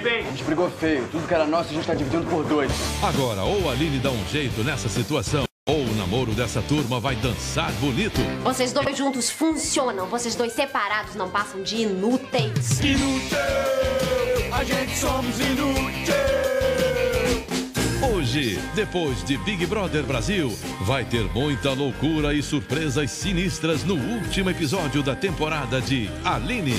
A gente brigou feio. Tudo que era nosso a gente tá dividindo por dois. Agora, ou a Aline dá um jeito nessa situação, ou o namoro dessa turma vai dançar bonito. Vocês dois juntos funcionam. Vocês dois separados não passam de inúteis. Inútil! A gente somos inútil! Hoje, depois de Big Brother Brasil, vai ter muita loucura e surpresas sinistras no último episódio da temporada de Aline.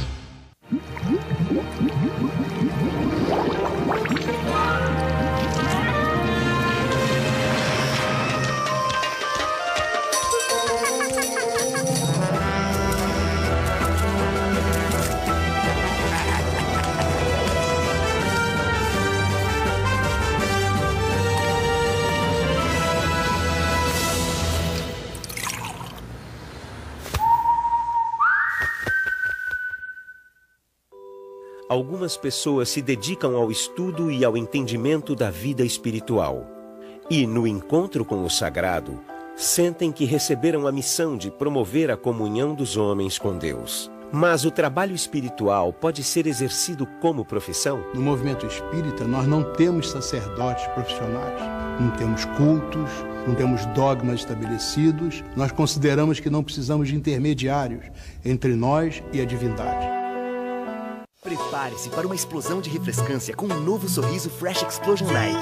Algumas pessoas se dedicam ao estudo e ao entendimento da vida espiritual. E, no encontro com o sagrado, sentem que receberam a missão de promover a comunhão dos homens com Deus. Mas o trabalho espiritual pode ser exercido como profissão? No movimento espírita, nós não temos sacerdotes profissionais, não temos cultos, não temos dogmas estabelecidos. Nós consideramos que não precisamos de intermediários entre nós e a divindade. Prepare-se para uma explosão de refrescância com um novo sorriso Fresh Explosion Night.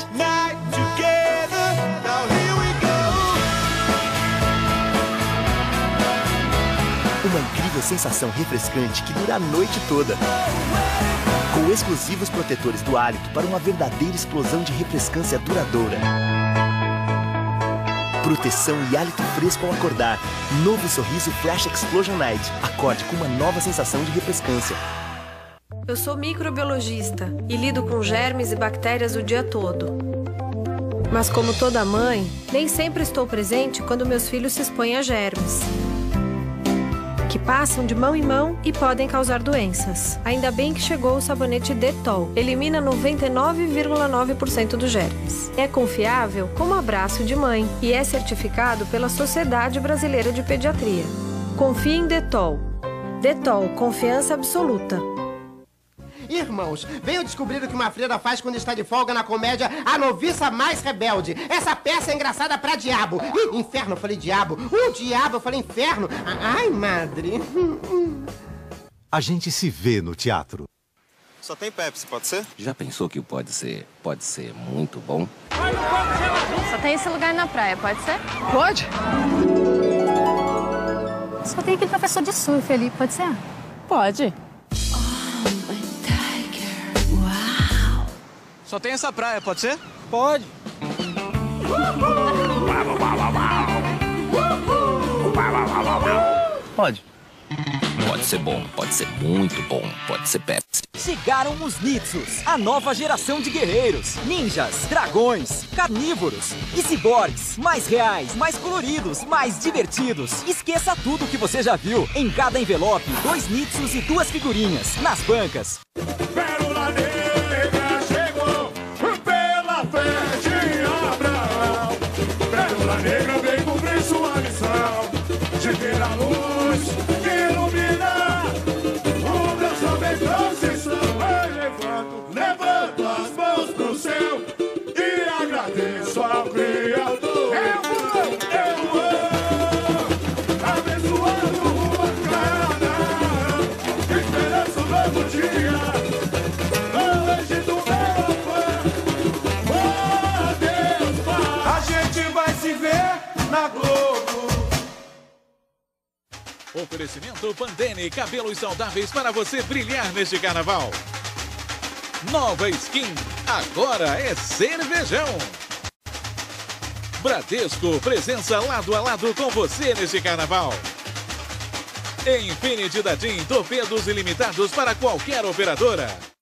Uma incrível sensação refrescante que dura a noite toda. Com exclusivos protetores do hálito para uma verdadeira explosão de refrescância duradoura. Proteção e hálito fresco ao acordar. Novo sorriso Fresh Explosion Night. Acorde com uma nova sensação de refrescância. Eu sou microbiologista e lido com germes e bactérias o dia todo. Mas como toda mãe, nem sempre estou presente quando meus filhos se expõem a germes, que passam de mão em mão e podem causar doenças. Ainda bem que chegou o sabonete Dettol. Elimina 99,9% dos germes. É confiável como abraço de mãe e é certificado pela Sociedade Brasileira de Pediatria. Confie em Dettol. Dettol, confiança absoluta. Irmãos, venham descobrir o que uma freira faz quando está de folga na comédia A Noviça Mais Rebelde. Essa peça é engraçada pra diabo. Ih, inferno, eu falei diabo. Diabo, eu falei inferno. Ai, madre. A gente se vê no teatro. Só tem Pepsi, pode ser? Já pensou que pode ser muito bom? Só tem esse lugar na praia, pode ser? Pode. Só tem aquele professor de surf ali, pode ser? Pode. Só tem essa praia, pode ser? Pode. Pode. Pode ser bom, pode ser muito bom, pode ser Pepsi. Chegaram os Nitsus, a nova geração de guerreiros, ninjas, dragões, carnívoros e ciborgues. Mais reais, mais coloridos, mais divertidos. Esqueça tudo o que você já viu. Em cada envelope, 2 Nitsus e 2 figurinhas. Nas bancas. Pérola Negra chegou pela fé de Abraão. Pérola Negra vem cumprir sua missão de ver a luz que ilumina o Deus também transição. Levanto as mãos pro céu e agradeço ao Criador. Eu amo, abençoando uma cara, esperança um novo dia, hoje do meu fã. Oh, Deus, Pai, a gente vai se ver na Globo. Oferecimento Pantene, cabelos saudáveis para você brilhar neste carnaval. Nova Skin, agora é cervejão. Bradesco, presença lado a lado com você neste carnaval. Infinity da TIM, torpedos ilimitados para qualquer operadora.